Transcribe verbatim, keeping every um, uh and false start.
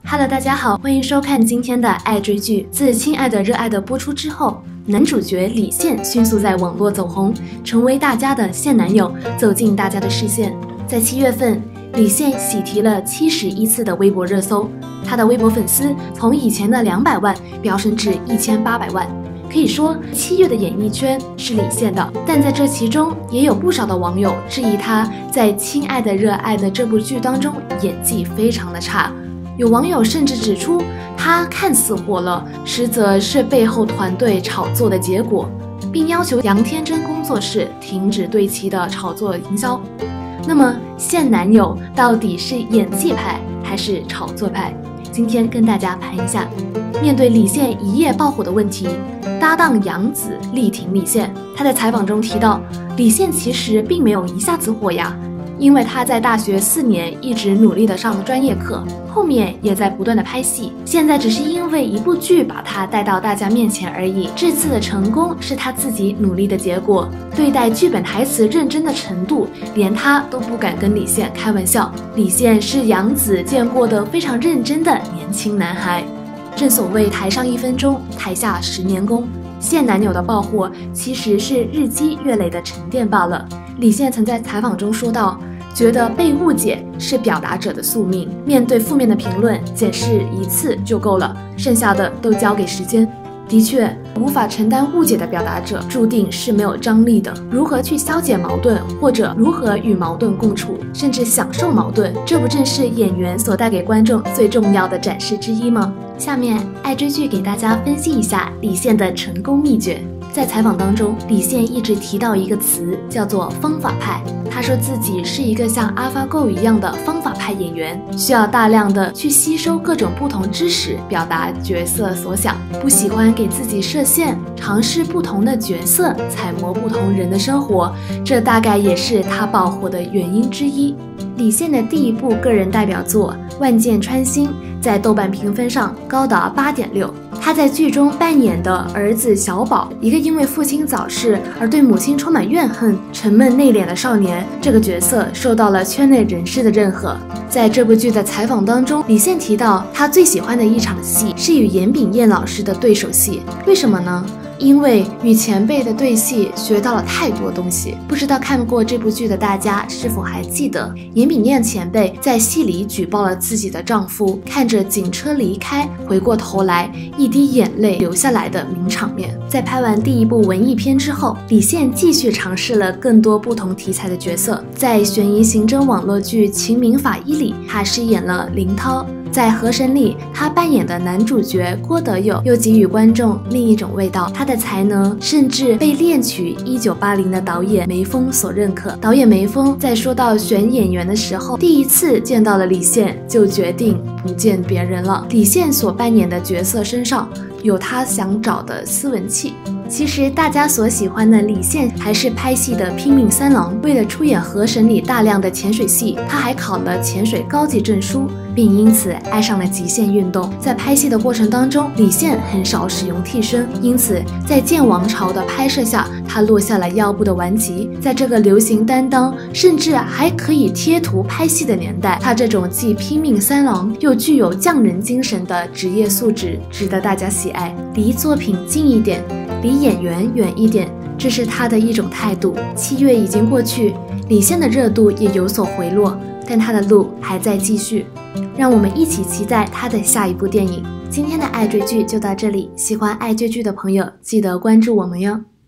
Hello， 大家好，欢迎收看今天的爱追剧。自《亲爱的热爱的》播出之后，男主角李现迅速在网络走红，成为大家的现男友，走进大家的视线。在七月份，李现喜提了七十一次的微博热搜，他的微博粉丝从以前的两百万飙升至一千八百万。可以说，七月的演艺圈是李现的，但在这其中也有不少的网友质疑他在《亲爱的热爱的》这部剧当中演技非常的差。有网友甚至指出，他看似火了，实则是背后团队炒作的结果，并要求杨天真工作室停止对其的炒作营销。那么，现男友到底是演技派还是炒作派？今天跟大家盘一下。面对李现一夜爆火的问题，搭档杨紫力挺李现。他在采访中提到，李现其实并没有一下子火呀。因为他在大学四年一直努力的上专业课，后面也在不断的拍戏，现在只是因为一部剧把他带到大家面前而已。这次的成功是他自己努力的结果，对待剧本台词认真的程度，连他都不敢跟李现开玩笑。李现是杨紫见过的非常认真的年轻男孩。正所谓台上一分钟，台下十年功。现男友的爆火其实是日积月累的沉淀罢了。李现曾在采访中说道，觉得被误解是表达者的宿命，面对负面的评论，检视一次就够了，剩下的都交给时间。的确，无法承担误解的表达者注定是没有张力的。如何去消解矛盾，或者如何与矛盾共处，甚至享受矛盾，这不正是演员所带给观众最重要的展示之一吗？下面爱追剧给大家分析一下李现的成功秘诀。在采访当中，李现一直提到一个词，叫做方法派。他说自己是一个像 AlphaGo 一样的方法派演员，需要大量的去吸收各种不同知识，表达角色所想，不喜欢给自己设限，尝试不同的角色，揣摩不同人的生活，这大概也是他爆火的原因之一。李现的第一部个人代表作《万箭穿心》在豆瓣评分上高达 八点六。他在剧中扮演的儿子小宝，一个因为父亲早逝而对母亲充满怨恨、沉闷内敛的少年，这个角色受到了圈内人士的认可。在这部剧的采访当中，李现提到他最喜欢的一场戏是与严炳彦老师的对手戏，为什么呢？因为与前辈的对戏学到了太多东西。不知道看过这部剧的大家是否还记得，严炳彦前辈在戏里举报了自己的丈夫，看着警车离开，回过头来一滴眼泪流下来的名场面。在拍完第一部文艺片之后，李现继续尝试了更多不同题材的角色。在悬疑刑侦网络剧《秦明法医》里，他饰演了林涛。在《河神》里，他扮演的男主角郭德友又给予观众另一种味道。他的才能甚至被恋曲一九八零的导演梅峰所认可。导演梅峰在说到选演员的时候，第一次见到了李现，就决定不见别人了。李现所扮演的角色身上有他想找的斯文气。其实大家所喜欢的李现还是拍戏的拼命三郎。为了出演《河神》里大量的潜水戏，他还考了潜水高级证书，并因此爱上了极限运动。在拍戏的过程当中，李现很少使用替身，因此在《剑王朝》的拍摄下，他落下了腰部的顽疾。在这个流行担当甚至还可以贴图拍戏的年代，他这种既拼命三郎又具有匠人精神的职业素质值得大家喜爱。离作品近一点，离演员远一点，这是他的一种态度。七月已经过去，李现的热度也有所回落，但他的路还在继续，让我们一起期待他的下一部电影。今天的爱追剧就到这里，喜欢爱追剧的朋友记得关注我们哟。